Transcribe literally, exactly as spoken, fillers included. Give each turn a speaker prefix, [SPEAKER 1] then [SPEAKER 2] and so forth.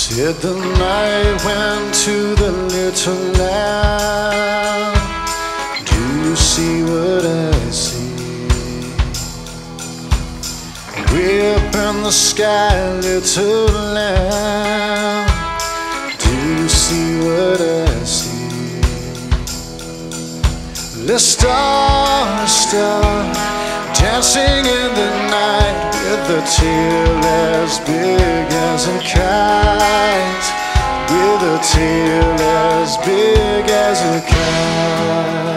[SPEAKER 1] Did the night went to the little lamb? Do you see what I see? Way up in the sky, little lamb, do you see what I see? The star, star, dancing in the night with a tail as big as a kite, with a tail as big as a kite.